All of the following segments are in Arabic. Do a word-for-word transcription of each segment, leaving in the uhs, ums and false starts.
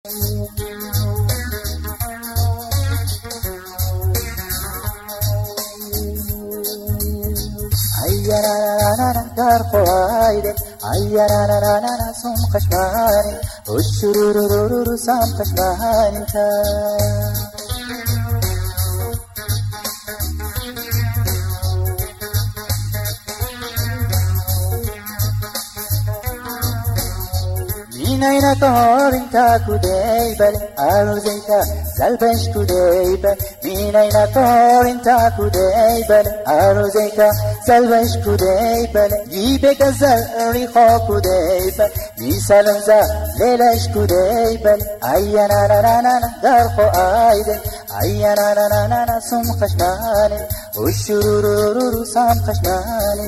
عيانا دار قوايد عيانا سوم خشمان والشرور سام خشمان انت أين طهور انت كديبل أروزيتا زلبش كديبل من أين طهور انت كديبل أروزيتا زلبش كديبل جيبك الزريخو كديبل بيسالنزا ليلش كديبل أيانا نا نا نا دارخو آيدل أيانا نا نا نا نا سم خشمان والشرور سام خشمان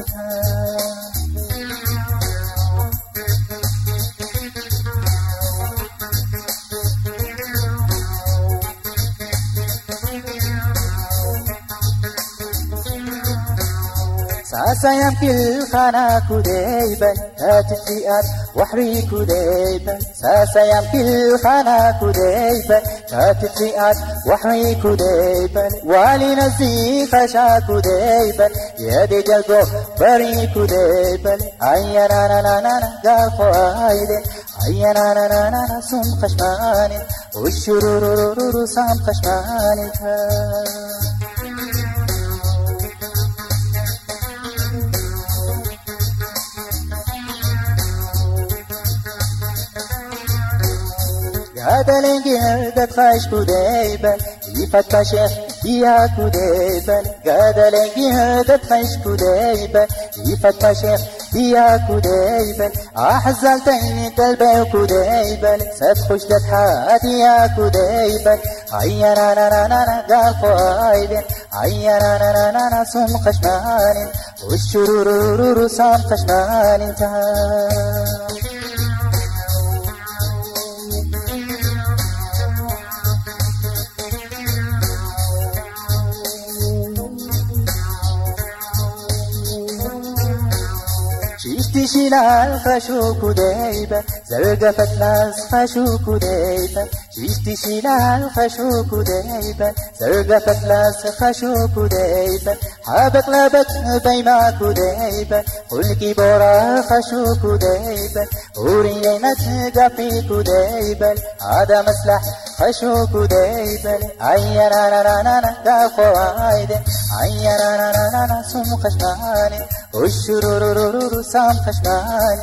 ساسيام كل خانا كديبا تاتفئات وحري كديبا ساسيام كل خانا كديبا تاتفئات وحري كديبا والي نزي خشا كديبا يدي جلقو بري كديبا أيانا نا نا نا نا دافو آيدي أيانا نا نا نا نا سم خشماني والشرور سام خشماني هذا لنجهد خاش كديبا يفتشخ يا كديبا هذا لنجهد خاش كديبا يفتشخ يا كديبا أحزلتني قلبي كديبا ستخش تتحات يا كديبا عيانا نا نا نا نا دارخو آيدين عيانا نا نا نا نا سم خشمان والشرور سام خشمان انتهى شيلال خشو كديبا زرقفت ناس خشو كديبا شيشتي شيلال خشو كديبا زرقفت ناس خشو كديبا حابت لابت بيما كديبا قلكي بورا خشو كديبا وريني نتقفي كديبا هذا مسلح خشو كديبا عيانا نا نا نا نا دافو عايدة عيانا نا نا نا نا سم خشماني والشرور سام خشمان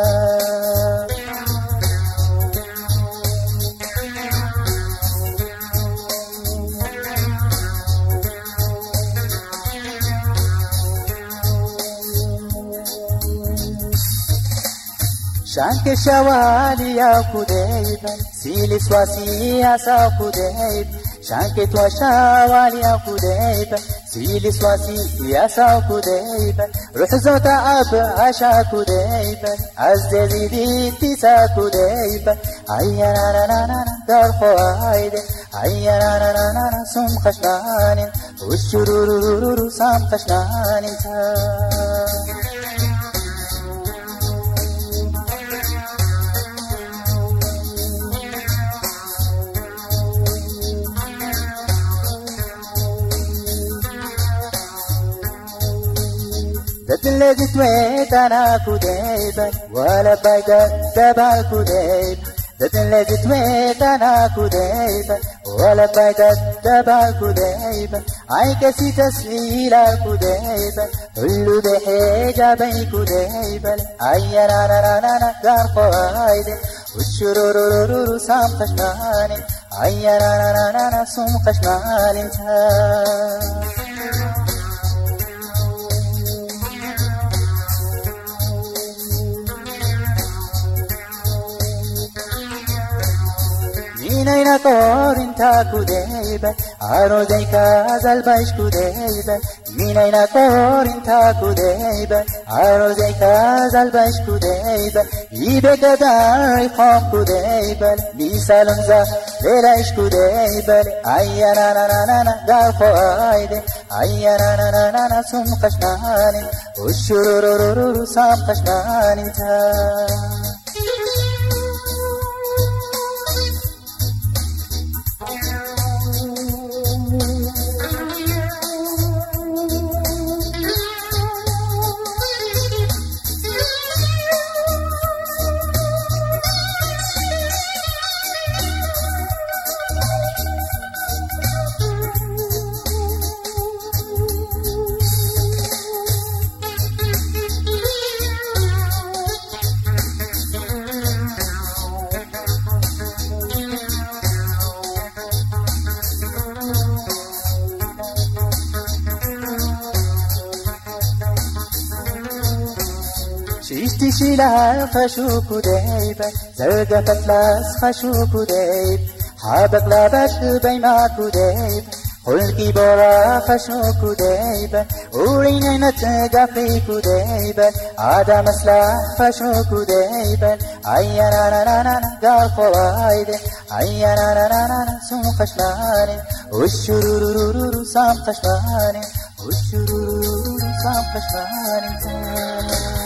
شانك شوالي يا كديبا سيلس واسي عسا كديب شانك توشوالي يا كديبا سيلس واسي عسا كديبا روح زوتا أب عشا كديبا عزيزي دي تسا كديبا عيانا نا نا نا دارخو آيدي عيانا نا نا نا سم خشمان والشرور سام خشمان الذي تويت أنا كديبا ولا بايدا تبع كديب ذات الذي تويت أنا كديبا ولا بايدا تبع كديبا عيكسي تسليلا كديبا كل بحاجة بي كديبا عيانا نا نا نا نا دارخو آيدي والشرور سام خشماني عيانا نا نا نا نا سم خشماني انتهى أين طور انت كديبا أروزيك زلبش كديبا من أين طور انت كديبا أروزيك زلبش كديبا يبك داري خام كديبا بيسالنزا ليلش كديبا عيانا نا نا نا نا دارخو آيدي عيانا نا نا نا نا سم خشمان والشرور سام خشمان انت شيلها خشوك ودايبة زرقة لاس خشوك ودايب حابك لابد بيماك ودايبة قلقي برا خشوك ودايبة وريني نتقافيك ودايبة عدا مسلاح خشوك ودايبة عيانا نا نا نا قال خلايدة عيانا نا نا نا سم خشماني والشرورورورو سام خشماني والشرورورورو سام خشماني